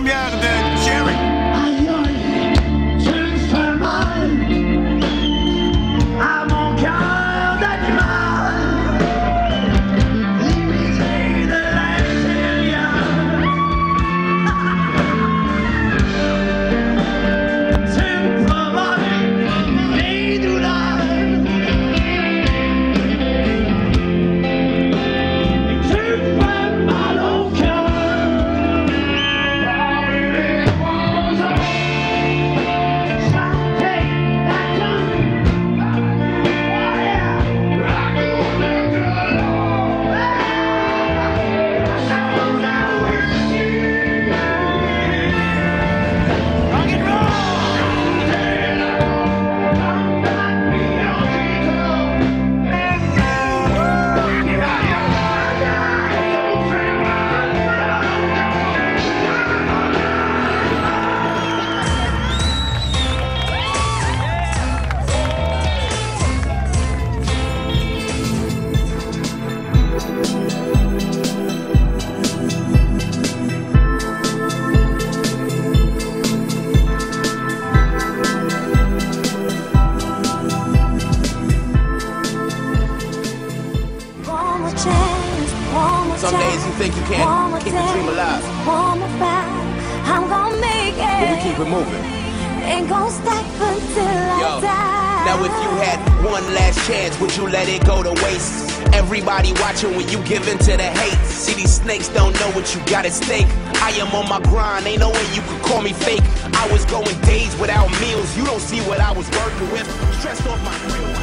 Avant-Première de Jerry. Aïe aïe, tu me fais mal à mon cœur d'animal, limité de l'intérieur. Tu me provoques des douleurs et tu me fais mal au cœur. Some days you think you can't keep the dream alive, I'm gonna make it. but we keep it moving. Ain't gonna stop until I die. Now if you had one last chance, would you let it go to waste? Everybody watching when you give in to the hate. See, these snakes don't know what you got at stake. I am on my grind, ain't no way you could call me fake. I was going days without meals, you don't see what I was working with. Stressed off my real